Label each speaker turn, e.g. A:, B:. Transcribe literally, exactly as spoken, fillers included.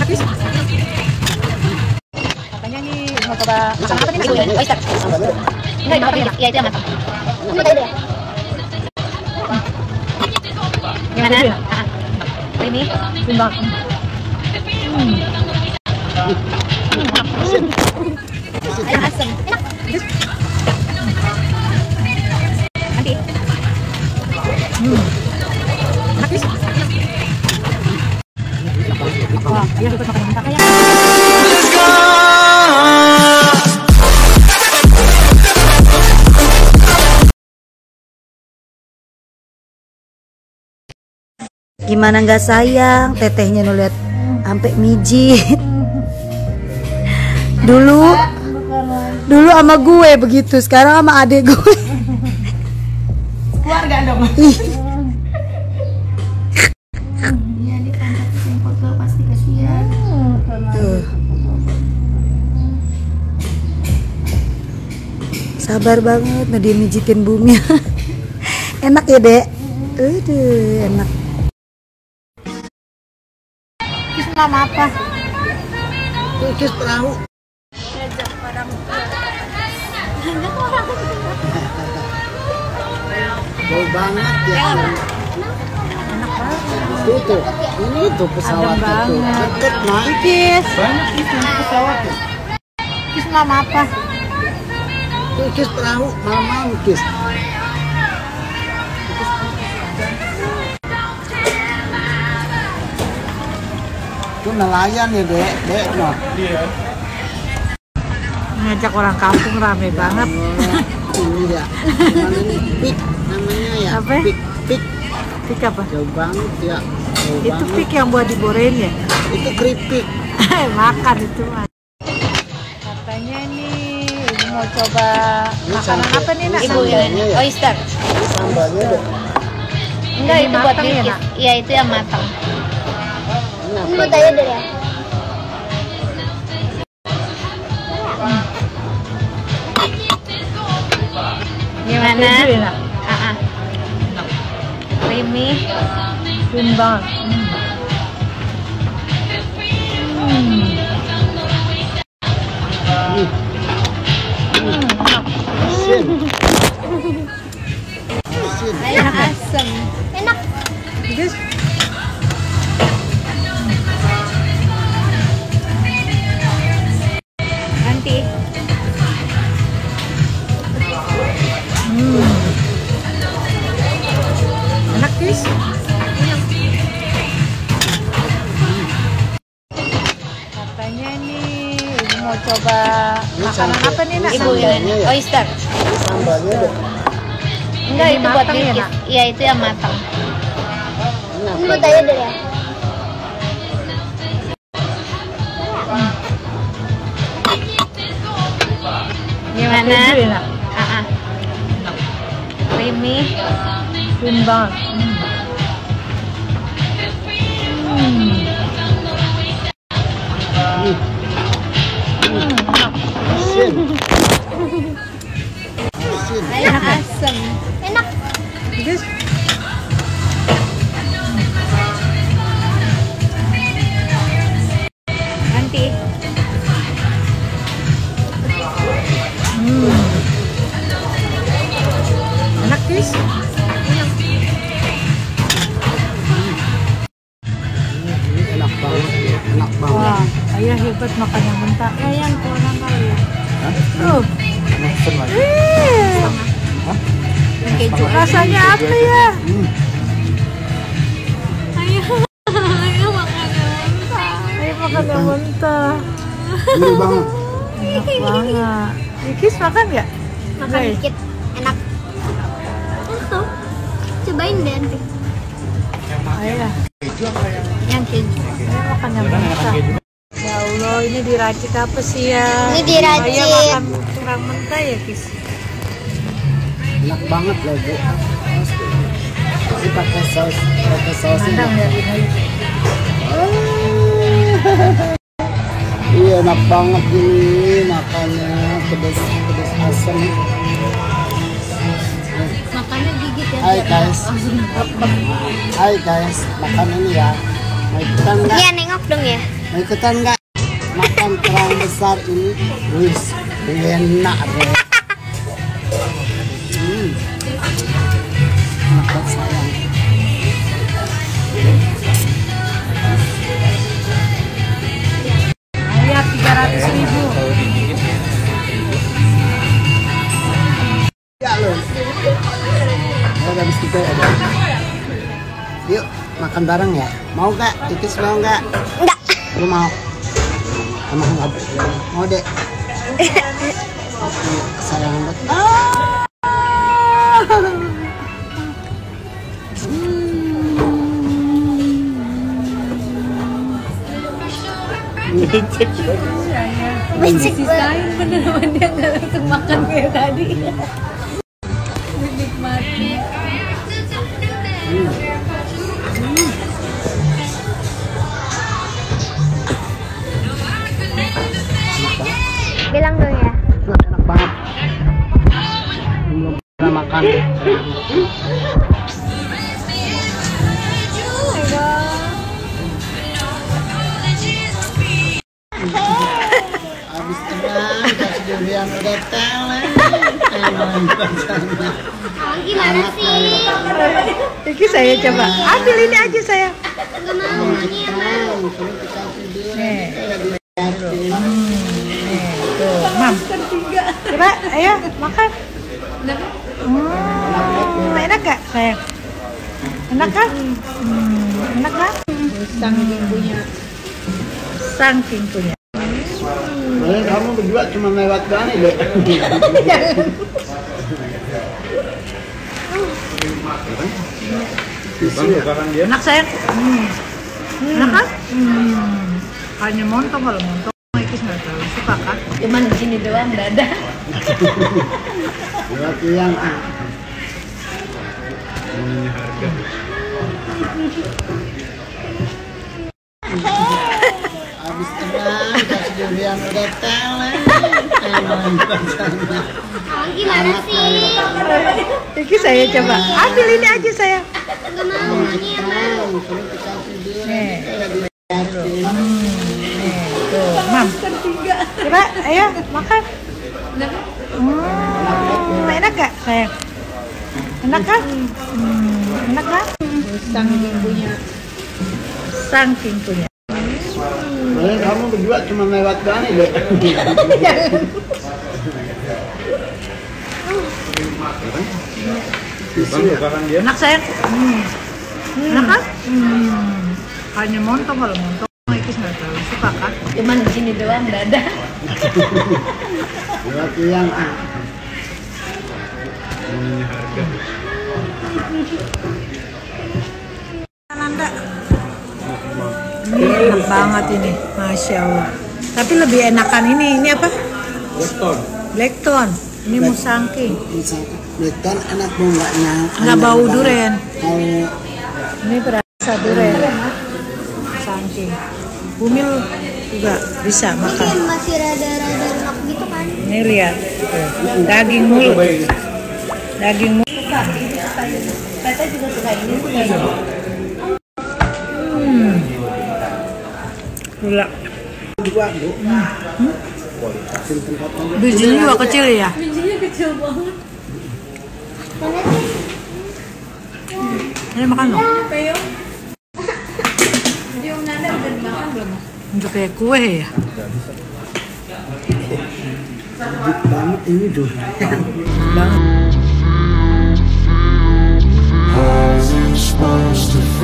A: Kis? Katanya nih mau coba makan apa nih? Oyster. Enggak, itu apa ya? Iya, itu yang matang. Gimana? Ini timbang. Hmm. Asam. Nanti. Hmm. Habis. Wah, dia ikut makan mentah kayak.
B: Gimana nggak sayang, tetehnya nu lihat sampai mijit. Dulu dulu sama gue begitu, sekarang sama adek gue.
A: Keluarga dong. Iya, dipantatin foto pasti kasihan.
B: Tuh. Sabar banget, nah dia mijitin bumi. Enak ya, Dek? Aduh, enak.
A: Kis nama apa?
C: Kis perahu.
B: Ngajak padang.
C: Jauh banget ya.
B: Enak banget.
C: Itu, ini tuh pesawat itu. Deket, Mak.
A: Kis.
C: Banyak itu pesawat tuh.
A: Kis nama apa?
C: Kis perahu, malam Kis. Itu nelayan ya, Dek, Dek, no. Iya.
A: Ngajak orang kampung rame banget.
C: Ini ya. Namanya ini pik namanya ya.
A: Apa?
C: Pik, pik.
A: Pik apa?
C: Jauh banget ya. Jauh
A: Itu
C: banget.
A: pik yang buat diborein ya?
C: Itu keripik.
A: Makan itu mah. Katanya nih ini mau coba
C: Ini
A: makanan
C: sampai-
A: apa nih, Nak?
C: Ibu,
D: Ibu,
C: ya?
D: oyster.
C: Sambalnya deh.
D: Enggak,
A: Ini
D: itu buat
A: matang ya,
D: bikin.
A: Nak?
D: Iya, itu yang matang.
C: Ini apa?
D: Ini tanya deh ya. Gimana?
A: Keju ya, Nak?
D: Ah, ah. Creamy.
A: Timbang. Hmm.
C: Asin. Asin.
D: Enak asem. Enak.
A: Kis.
D: Nanti.
A: Hmm. Enak, Kis? Katanya nih ini mau coba
C: Ini
A: makanan
C: sampai-
A: apa nih, Nak?
D: Ibu,
C: Sambalnya ya?
D: oyster.
C: Sambalnya deh.
D: Enggak,
A: Ini
D: itu buat
A: matang ya,
D: bikin.
A: Nak?
D: Iya, itu yang matang.
C: Ini apa?
D: Ibu tanya deh ya. Gimana?
A: Keju ya, Nak?
D: Ah, ah. Creamy.
A: Timbang. Hmm.
C: Asin. Asin.
D: Enak asem. Enak.
A: Kis.
D: Nanti.
A: Hmm. Enak, Kis?
C: Ini enak banget ya. Enak banget.
A: Wah, ayah hebat makan yang mentah. Ayah kurang kali ya.
C: Hah?
A: Tuh.
C: Enak banget.
A: Eh,
D: Yang keju.
A: rasanya apa ya?
C: Hmm.
D: Ayo. Ayo makan yang mentah.
A: Ayah makan yang mentah.
C: Gurih banget.
A: Enak banget. Kis makan nggak?
D: Makan
A: Nggak ya?
D: dikit. Enak. Tuh. Cobain deh nanti.
A: Ayah,
D: Yang keju.
A: ayah makan yang mentah. Ya Allah, ini diracik apa sih ya?
D: Ini diracik.
A: Ayah makan kurang mentah ya, Kis?
C: Enak banget loh, Bu. Ini pakai saus, pakai saus ini.
A: Mandang ya, ini.
C: Iya, enak banget ini makannya, pedas pedas asam.
D: Makannya gigit ya.
C: Hai guys, hai guys, makan ini ya. Mau ikutan nggak?
D: Iya, nengok dong ya.
C: Mau ikutan nggak? Makan kerang besar ini, wis enak deh. Hmm. Makan sayang.
A: Ayat tiga ratus ribu.
C: Ya lo. Ada habis kita ada. Yuk makan bareng ya. Mau nggak? Ikis mau nggak?
D: Enggak.
C: Lu mau? Emang nggak? Mau deh. Sayang banget.
A: Sisain bener sama dia nggak langsung makan kayak tadi. Menikmati.
D: Bilang dong ya.
C: Enak banget. Belum pernah makan. Habis tenang, kasih durian udah talent.
D: Oh, gimana sih?
B: Iki saya coba. Ambil ini aja saya.
D: Gak mau, ini yang mau.
B: Nih. Tuh, Mam. Coba, ayo makan. Hmm, enak gak sayang? Enak kan? Hmm, enak kan? Saking punya. Saking punya.
C: Boleh kamu berdua cuma lewat gani deh.
B: Enak sayang? Hmm. Enak kan? Hmm. Hanya montong kalau montong. Ikis nggak terlalu suka kan? Cuman di sini doang dada.
C: Lewat yang habis tenang, kasih durian udah talent.
D: Oh, gimana sih?
B: Iki saya coba. Ambil ini aja saya.
D: Gak mau, ini yang mau.
B: Nih. Tuh, Mam. Coba, ayo makan. Hmm, enak gak sayang? Enak kan? Hmm, enak kan? Saking punya. Saking punya.
C: Boleh kamu berdua cuma lewat gani deh.
B: Enak sayang? Hmm. Enak kan? Hmm. Hanya montong kalau montong. Ikis nggak terlalu suka kan? Cuman di sini doang dada.
C: Lewat yang
B: Nanda. Ini enak banget ini, Masya Allah. Tapi lebih enakan ini, ini apa?
C: Blackton.
B: Blackton. Ini musangking.
C: Blackton enak bunganya.
B: Nggak bau durian.
C: Kalau
B: Ini berasa durian. Musangking. Bumil juga bisa makan.
D: Kan masih rada-rada enak gitu kan?
B: Ini lihat, tuh. Daging mulu. Daging mulu. Tete juga suka ini. Hmm. Gula.
C: dua bu.
B: Hmm. Bijinya juga kecil ya?
A: Bijinya kecil banget.
D: Mana sih?
B: Ini makan loh.
A: Peo. Jadi Om Nanda udah dimakan belum?
B: Untuk kayak kue ya?
C: Sedikit banget ini tuh.
B: Banget.
E: How's it supposed to